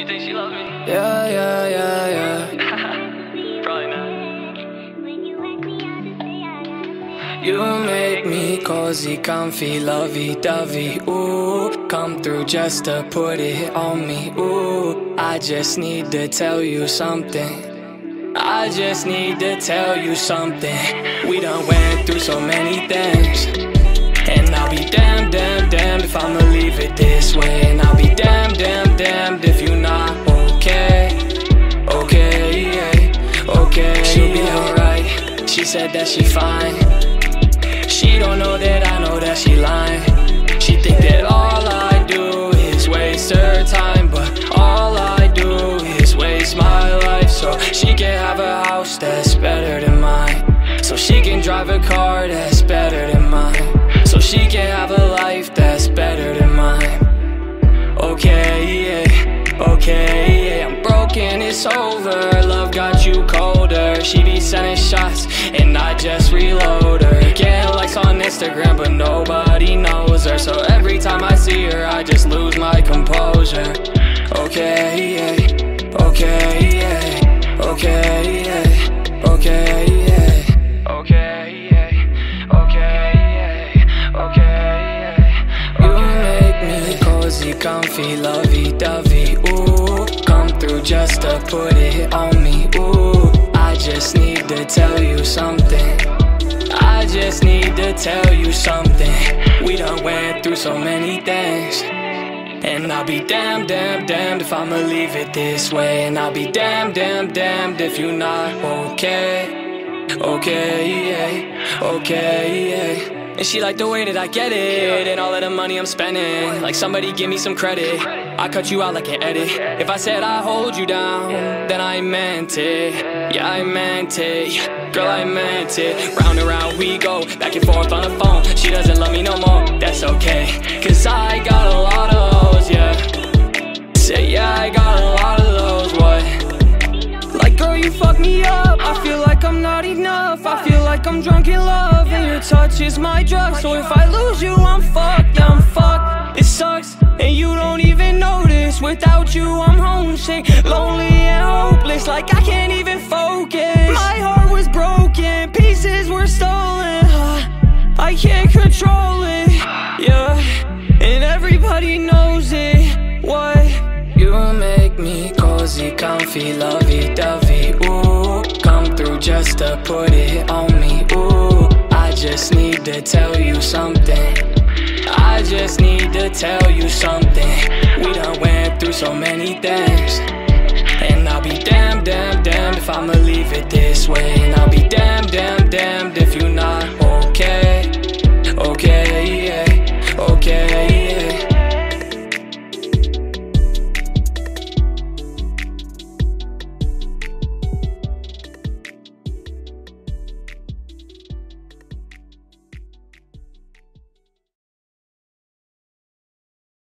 think she loves me? Yeah. Probably not. You make me cozy, comfy, lovey-dovey, ooh. Come through just to put it on me, ooh. I just need to tell you something. I just need to tell you something. We done went through so many things, and I'll be damned if I'ma leave it this way. And I'll be damned if you're not okay. Okay, she'll be alright. She said that she fine. She don't know that I know that she lying. She think that all I do is waste her time, but all I do is waste my life. So she can have a house that's better than mine, so she can drive a car that's better than mine, so she can have a life that's better than mine. Okay, I'm broken, it's over. Love got you colder. She be sending shots and I just reload her. Getting likes on Instagram but nobody knows her, so every time I see her I just lose my composure. Okay. You make me cozy, comfy, lovey-dovey, ooh. Come through just to put it on me, ooh. I just need to tell you something. I just need to tell you something. We done went through so many things, and I'll be damned if I'ma leave it this way. And I'll be damned if you're not okay. And she like the way that I get it, and all of the money I'm spending. Like somebody give me some credit. I cut you out like an edit. If I said I hold you down, then I meant it. Yeah, I meant it. Girl, I meant it. Round and round we go, back and forth on the phone. She doesn't love me no more, that's okay, cause I got a lot of those, yeah. Say yeah, I got a lot of those, what? Like girl, you fuck me up. I feel like I'm not enough. I feel like I'm drunk in love, and your touch is my drug. So if I lose you, I'm fucked, yeah, I'm fucked. It sucks, and you don't even notice. Without you, I'm homesick, lonely and hopeless. Like I can't even focus. My heart was broken, pieces were stolen. I can't control it, yeah. And everybody knows it, what? You make me cozy, comfy, lovey-dovey, ooh. Come through just to put it on me, ooh. I just need to tell you something. I just need to tell you something. We done went through so many things, and I'll be damned if I'ma leave it this way. And I'll be damned if you're not okay.